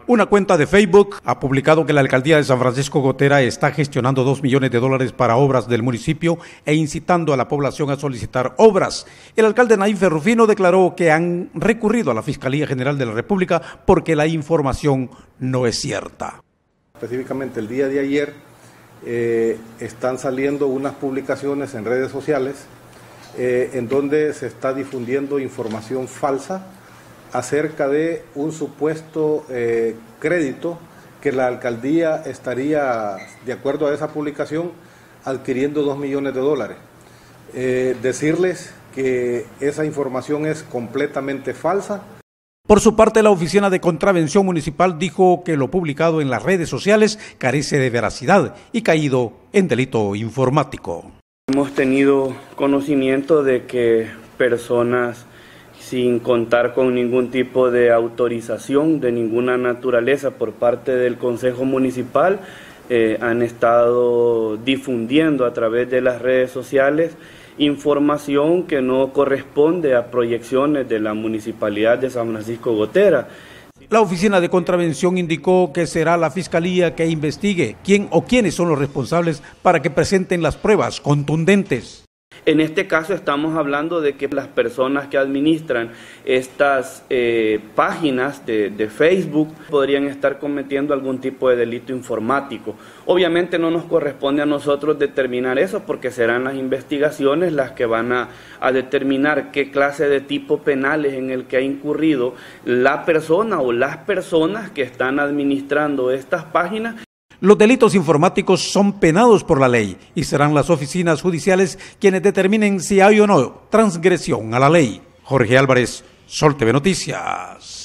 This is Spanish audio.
Una cuenta de Facebook ha publicado que la alcaldía de San Francisco Gotera está gestionando $2 millones para obras del municipio e incitando a la población a solicitar obras. El alcalde Naim Ferrufino declaró que han recurrido a la Fiscalía General de la República porque la información no es cierta. Específicamente el día de ayer están saliendo unas publicaciones en redes sociales en donde se está difundiendo información falsa acerca de un supuesto crédito que la alcaldía estaría, de acuerdo a esa publicación, adquiriendo $2 millones. Decirles que esa información es completamente falsa. Por su parte, la Oficina de Contravención Municipal dijo que lo publicado en las redes sociales carece de veracidad y caído en delito informático. Hemos tenido conocimiento de que personas sin contar con ningún tipo de autorización de ninguna naturaleza por parte del Consejo Municipal han estado difundiendo a través de las redes sociales información que no corresponde a proyecciones de la Municipalidad de San Francisco Gotera. La Oficina de Contravención indicó que será la Fiscalía que investigue quién o quiénes son los responsables para que presenten las pruebas contundentes. En este caso estamos hablando de que las personas que administran estas páginas de Facebook podrían estar cometiendo algún tipo de delito informático. Obviamente no nos corresponde a nosotros determinar eso porque serán las investigaciones las que van a determinar qué clase de tipo penal es en el que ha incurrido la persona o las personas que están administrando estas páginas. Los delitos informáticos son penados por la ley y serán las oficinas judiciales quienes determinen si hay o no transgresión a la ley. Jorge Álvarez, Sol TV Noticias.